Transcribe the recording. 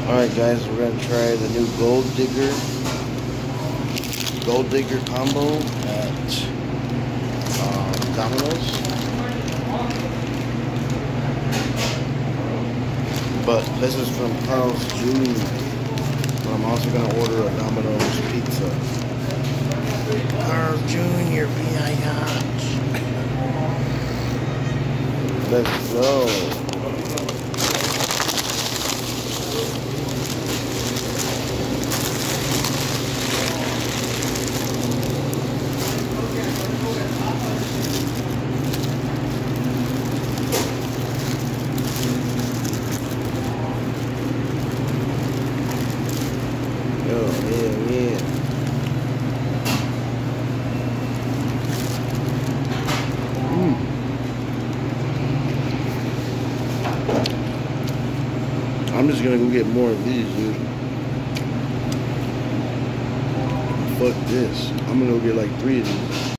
Alright guys, we're gonna try the new Gold Digger combo at Domino's. But this is from Carl's Jr. But I'm also gonna order a Domino's pizza. Carl's Jr. biatch. Let's go. Yeah. I'm just gonna go get more of these, dude. Fuck this. I'm gonna go get like 3 of these.